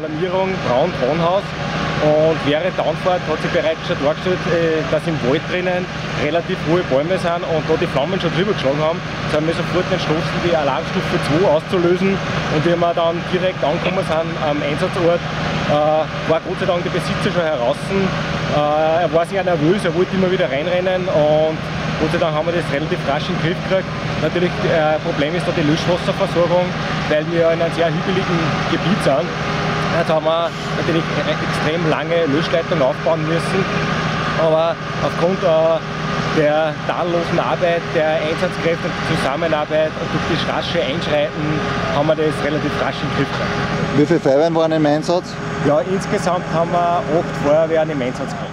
Alarmierung Braun-Wohnhaus. Und während der Anfahrt hat sich bereits schon dargestellt, dass im Wald drinnen relativ hohe Bäume sind und da die Flammen schon drüber geschlagen haben. Jetzt haben wir sofort entschlossen, die Alarmstufe 2 auszulösen, und wie wir dann direkt angekommen sind am Einsatzort, war Gott sei Dank der Besitzer schon heraus. Er war sehr nervös, er wollte immer wieder reinrennen, und Gott sei Dank haben wir das relativ rasch in den Griff gekriegt. Natürlich, Problem ist da die Löschwasserversorgung, weil wir in einem sehr hügeligen Gebiet sind. Jetzt haben wir natürlich extrem lange Löschleitungen aufbauen müssen, aber aufgrund der tadellosen Arbeit der Einsatzkräfte und der Zusammenarbeit und durch das rasche Einschreiten haben wir das relativ rasch in den Griff gekriegt. Wie viele Feuerwehren waren im Einsatz? Ja, insgesamt haben wir 8 Feuerwehren im Einsatz gehabt.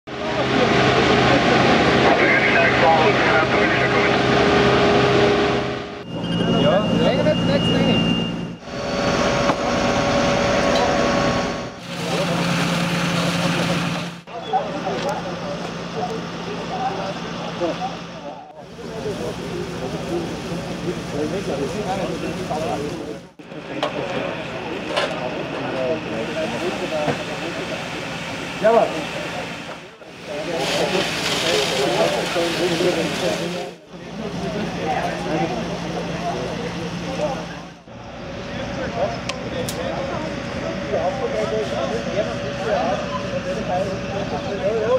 Jawohl. Ja.